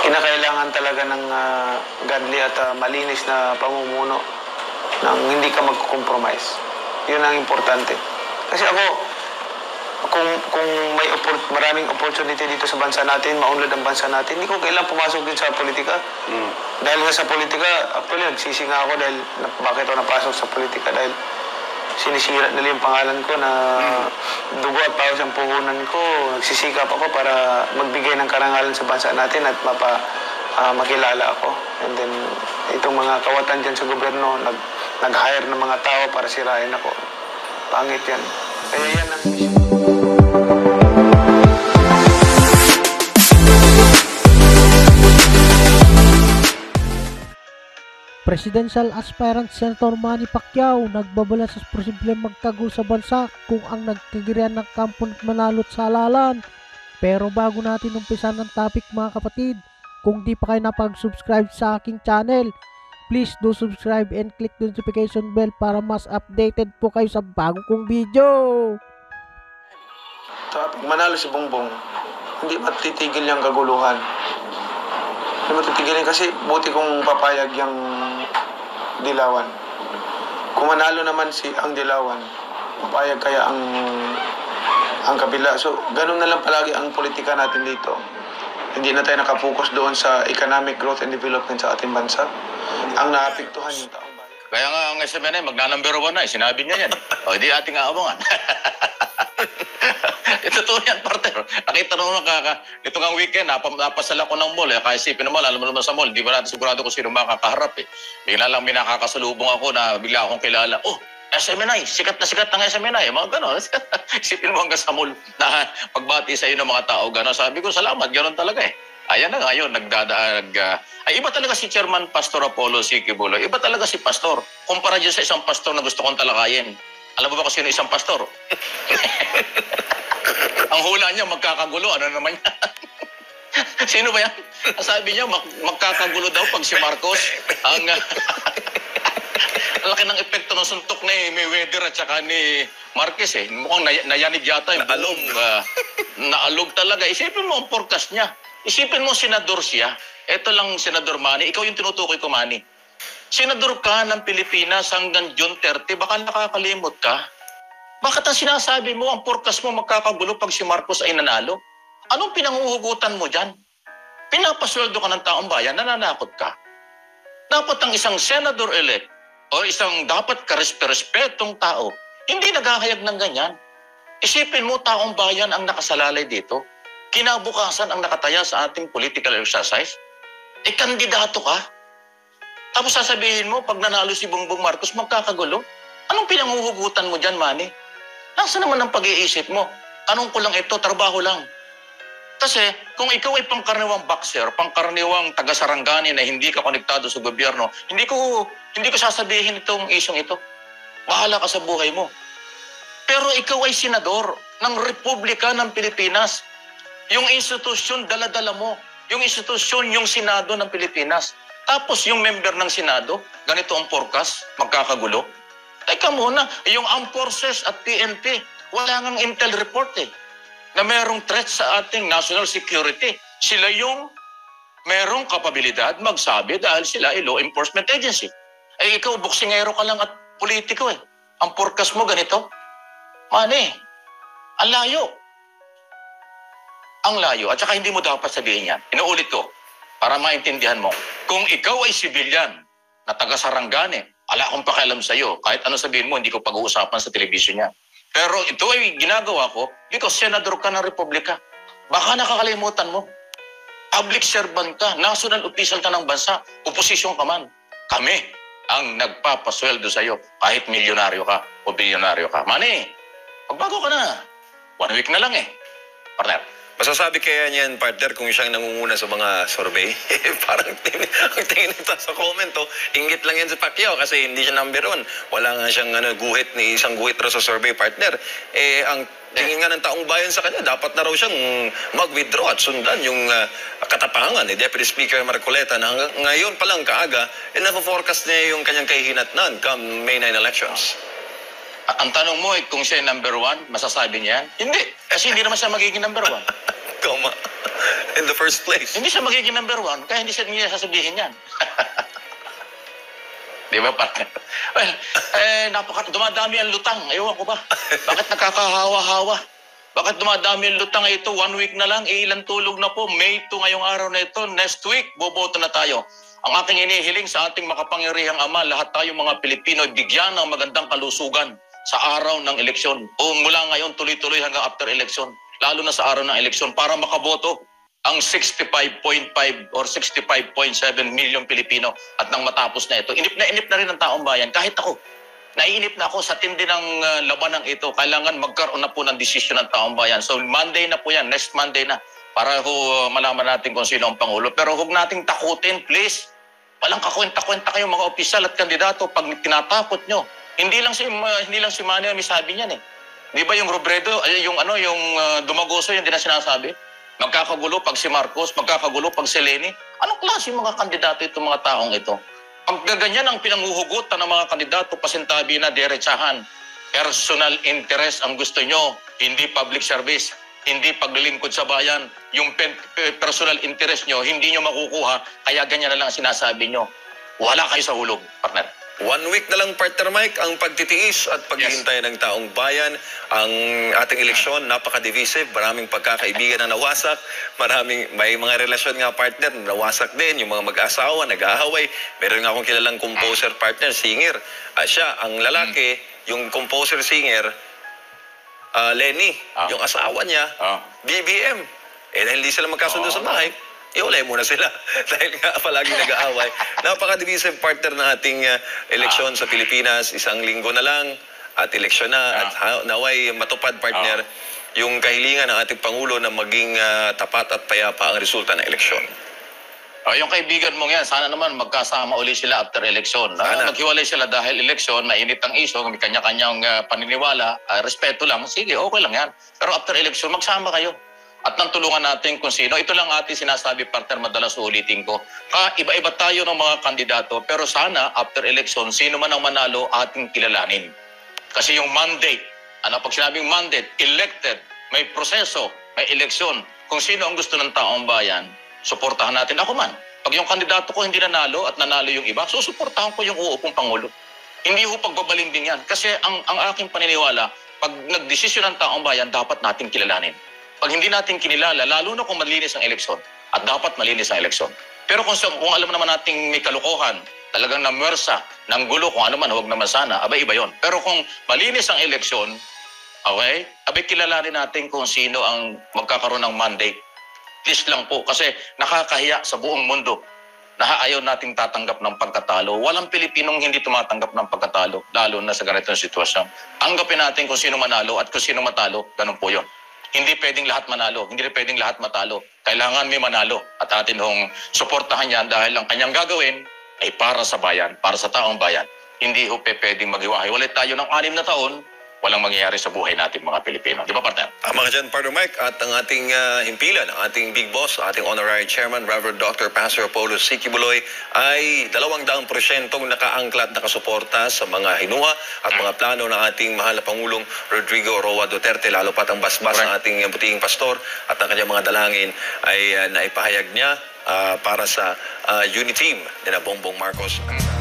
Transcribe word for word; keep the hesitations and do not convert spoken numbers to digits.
kinakailangan talaga ng uh, godly at uh, malinis na pamumuno nang hindi ka magko-compromise. Yun ang importante. Kasi ako, kung kung may oppor- maraming opportunity dito sa bansa natin, maunlad ang bansa natin, hindi ko kailangan pumasok din sa politika. Mm. Dahil nga sa politika, actually, nagsisi nga ako dahil na, bakit ako napasok sa politika dahil sinisira nila yung pangalan ko na mm. dugo at pawis ang puhunan ko. Nagsisikap ako para magbigay ng karangalan sa bansa natin at mapa, uh, makilala ako. And then, itong mga kawatan dyan sa gobyerno, nag, nag-hire ng mga tao para sirain ako. Pangit yan. Kaya yan ang mission. Presidential aspirant Senator Manny Pacquiao nagbabala sa posibleng magkagulo sa bansa kung ang nagkagirian ng kampo manalot sa halalan. Pero bago natin umpisan ng topic mga kapatid, kung di pa kayo napag-subscribe sa aking channel, please do subscribe and click the notification bell para mas updated po kayo sa bago kong video. Topic, manalo si Bongbong, hindi matitigil yung kaguluhan. Hindi matitigil kasi buti kong papayag yung Dilawan. Kung manalo naman si ang Dilawan, papayag kaya ang ang kabila. So, ganun na lang palagi ang politika natin dito. Hindi na tayo nakapokus doon sa economic growth and development sa ating bansa. Ang naapektuhan yung taong bayan. Kaya nga ang S M N A, magna-number one na eh. Sinabi niya yan. O, hindi ating aabangan. Ito to yan, partner. Nakita naman kaka, ito nga weekend, nap napasal ako ng mall. Eh. Kaya isipin naman, alam mo naman sa mall, di ba natin sigurado kung sino makakaharap eh. Bigla lang may nakakasalubong ako na bigla akong kilala. Oh, S M N I, sikat na sikat ng S M N I. Mga gano'n. Isipin mo hanggang sa mall na pagbati sa iyo ng mga tao. Gano'n. Sabi ko, salamat. Gano'n talaga eh. Ayan na nga yun, nagdadaag. Uh, ay, iba talaga si Chairman Pastor Apollo C. Kibulo. Iba talaga si Pastor. Kumpara dyan sa isang pastor na gusto kong talakayin. Alam mo ba kung sino isang pastor? Ang hula niya, magkakagulo. Ano naman yan? Sino ba yan? Sabi niya, mag magkakagulo daw pag si Marcos. Ang uh, laki ng epekto ng suntok ni Mayweather at saka ni Marquez eh. Mukhang nay nayanig yata yung naalog. Uh, naalog talaga. Isipin mo ang forecast niya. Isipin mo, senador siya. Ito lang, Senador Manny. Ikaw yung tinutukoy ko, Manny. Senador ka ng Pilipinas hanggang June thirty. Baka nakakalimot ka. Bakit ang sinasabi mo, ang forecast mo magkakagulo pag si Marcos ay nanalo? Anong pinanguhugutan mo dyan? Pinapasweldo ka ng taong bayan, nananakot ka. Dapat ang isang senador-elect o isang dapat karespe-respetong tao, hindi naghahayag ng ganyan. Isipin mo, taong bayan ang nakasalalay dito. Kinabukasan ang nakataya sa ating political exercise. Eh, kandidato ka. Tapos sasabihin mo, pag nanalo si Bongbong Marcos, magkakagulo. Anong pinanguhugutan mo dyan, Manny? Nasaan naman ang pag-iisip mo? Tanong ko lang ito, trabaho lang. Kasi kung ikaw ay pangkaraniwang boxer, pangkaraniwang taga-Sarangani na hindi ka konektado sa gobyerno, hindi ko hindi ko sasabihin itong isyong ito. Bahala ka sa buhay mo. Pero ikaw ay senador ng Republika ng Pilipinas. Yung institusyon, dala-dala mo. Yung institusyon, yung Senado ng Pilipinas. Tapos yung member ng Senado, ganito ang forecast, magkakagulo. Teka muna, yung Armed Forces at P N P, wala ngang intel report eh, na merong threat sa ating national security. Sila yung merong kapabilidad magsabi dahil sila ay law enforcement agency. Eh ikaw, boksingero ka lang at politiko eh. Ang forecast mo ganito. Manny, ang layo. Ang layo. At saka hindi mo dapat sabihin yan. Inuulit ko, para maintindihan mo. Kung ikaw ay sibilyan na taga-Sarangani, ala akong pakialam sa'yo. Kahit ano sabihin mo, hindi ko pag-uusapan sa television niya. Pero ito ay ginagawa ko because senador ka ng Republika. Baka nakakalimutan mo. Public servant ka, national official ka ng bansa, oposisyon ka man. Kami ang nagpapasweldo sa'yo kahit milyonaryo ka o bilyonaryo ka. Manny, magbago ka na. One week na lang eh. Partner. Masasabi kaya niyan, partner, kung siyang nangunguna sa mga survey? Parang ang tingin nito sa comment, oh, inggit lang yan sa Pacquiao kasi hindi siya number one. Wala nga siyang ano, guhit, ni isang guhit raw sa survey, partner. Eh, ang tingin nga ng taong bayan sa kanya, dapat na raw siyang mag-withdraw at sundan yung uh, katapangan ni Deputy Speaker Marcoleta na ngayon pa lang kaaga, eh, napo-forecast niya yung kanyang kahihinatnan come May ninth elections. Ang tanong mo, eh, kung siya number one, masasabi niya yan? Hindi. Kasi hindi naman siya magiging number one. Comma. In the first place. Hindi siya magiging number one, kaya hindi siya niya sasabihin yan. Di ba, partner? Well, eh, napaka, dumadami ang lutang. Ewan ko ba? Bakit nakakahawa-hawa? Bakit dumadami ang lutang ito? One week na lang, ilan tulog na po. May two ngayong araw na ito. Next week, boboto na tayo. Ang aking inihiling sa ating makapangyarihang Ama, lahat tayo mga Pilipino, bigyan ng magandang kalusugan sa araw ng eleksyon. O mula ngayon, tuloy-tuloy hanggang after election. Lalo na sa araw ng eleksyon para makaboto ang sixty-five point five or sixty-five point seven million Pilipino at nang matapos na ito. Inip na inip na rin ang taong bayan. Kahit ako, naiinip na ako sa tindi ng uh, labanang ito. Kailangan magkaroon na po ng desisyon ng taong bayan. So Monday na po yan, next Monday na, para ho uh, malaman natin kung sino ang Pangulo. Pero huwag nating takutin, please. Walang kakwenta-kwenta kayong mga opisyal at kandidato pag tinatakot nyo. Hindi lang si, uh, hindi lang si Manny ang may sabi niyan eh. Di ba yung Robredo, ay, yung ano, yung uh, Dumagoso, yung di na sinasabi? Magkakagulo pag si Marcos, magkakagulo pag si Leni. Anong klase mga kandidato itong mga taong ito? Pag ganyan ang pinanghuhugutan ng mga kandidato, pasintabi na diretsahan. Personal interest ang gusto nyo, hindi public service, hindi paglilingkod sa bayan. Yung personal interest nyo, hindi nyo makukuha, kaya ganyan na lang sinasabi nyo. Wala kayo sa hulog, partner. One week na lang, partner Mike, ang pagtitiis at paghihintay yes. ng taong bayan. Ang ating eleksyon, napaka-divisive. Maraming pagkakaibigan na nawasak. Maraming, may mga relasyon nga, partner, nawasak din. Yung mga mag-asawa, nag-aaway. Meron nga akong kilalang composer, partner, singer. Uh, siya, ang lalaki, yung composer, singer, uh, Lenny, ah. yung asawa niya, ah. B B M. Eh, dahil hindi sila magkasundo ah. sa bahay, iulay muna sila dahil nga palagi nag-aaway. Napaka-divisive, partner ng ating uh, eleksyon sa Pilipinas. Isang linggo na lang at eleksyon na at ha, naway matupad, partner, yung kahilingan ng ating Pangulo na maging uh, tapat at payapa ang resulta ng eleksyon. Oh, yung kaibigan mong yan, sana naman magkasama uli sila after eleksyon. Uh, maghiwalay sila dahil eleksyon, mainit ang iso, may kanya-kanyang uh, paniniwala, uh, respeto lang, sige, okay lang yan. Pero after eleksyon, magsama kayo. At nang tulungan natin kung sino. Ito lang ating sinasabi, partner, madalas ulitin ko. Ka, iba-iba tayo ng mga kandidato, pero sana, after election, sino man ang manalo, ating kilalanin. Kasi yung mandate, ano, pag sinabing mandate, elected, may proseso, may eleksyon. Kung sino ang gusto ng taong bayan, suportahan natin. Ako man, pag yung kandidato ko hindi nanalo at nanalo yung iba, susuportahan ko yung uupong Pangulo. Hindi ho pagbabaling din yan. Kasi ang, ang aking paniniwala, pag nagdesisyon ng taong bayan, dapat natin kilalanin. Pag hindi natin kinilala, lalo na kung malinis ang eleksyon, at dapat malinis ang eleksyon. Pero kung, kung alam naman nating may kalukuhan, talagang namwersa, ng gulo, kung ano man, huwag naman sana, abay iba yon. Pero kung malinis ang eleksyon, okay, abay kilalanin natin kung sino ang magkakaroon ng mandate. Please lang po, kasi nakakahiya sa buong mundo na ayaw nating tatanggap ng pagkatalo. Walang Pilipinong hindi tumatanggap ng pagkatalo, lalo na sa ganitong sitwasyon. Tanggapin natin kung sino manalo at kung sino matalo, ganun po yun. Hindi pwedeng lahat manalo, hindi pwedeng lahat matalo. Kailangan may manalo at atin hong suportahan yan dahil ang kanyang gagawin ay para sa bayan, para sa taong bayan. Hindi ho pwedeng maghiwa-hiwalay tayo ng anim na taon, walang mangyayari sa buhay natin mga Pilipino. Di ba, partner? Tama ka dyan, partner Mike. At ang ating uh, himpilan, ang ating big boss, ating honorary chairman, Reverend Doctor Pastor Apollo C. Kibuloy, ay dalawang daang porsyentong nakaangklat, nakasuporta sa mga hinuha at mga plano ng ating mahal na Pangulong Rodrigo Roa Duterte, lalo pat ang basbas ng ating butihing pastor at ang kanyang mga dalangin ay uh, naipahayag niya uh, para sa uh, unity team ni na Bongbong Marcos.